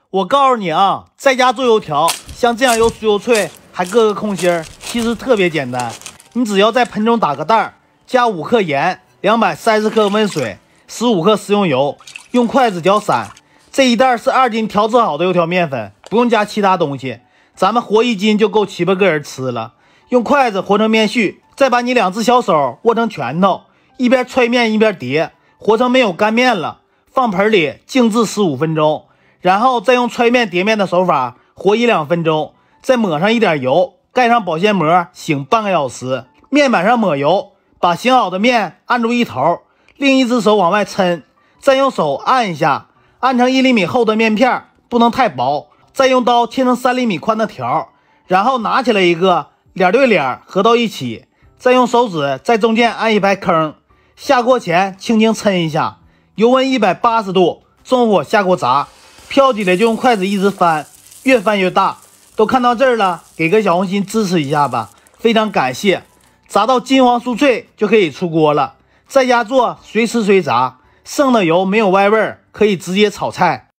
我告诉你啊，在家做油条，像这样又酥又脆，还各个空心儿，其实特别简单。你只要在盆中打个蛋儿，加5克盐，230克温水，15克食用油，用筷子搅散。这一袋是2斤调制好的油条面粉，不用加其他东西。咱们和1斤就够7、8个人吃了。用筷子和成面絮，再把你2只小手握成拳头，一边揣面一边叠，和成没有干面了，放盆里静置15分钟。然后再用揣面叠面的手法和1-2分钟，再抹上一点油，盖上保鲜膜，醒半个小时。面板上抹油，把醒好的面按住一头，另一只手往外抻，再用手按一下，按成1厘米厚的面片，不能太薄。再用刀切成3厘米宽的条，然后拿起来一个，脸对脸合到一起，再用手指在中间按一排坑。下锅前轻轻抻一下，油温180度，中火下锅炸。飘起来就用筷子一直翻，越翻越大。都看到这儿了，给个小红心支持一下吧，非常感谢。炸到金黄酥脆就可以出锅了，在家做随吃随炸，剩的油没有歪味儿，可以直接炒菜。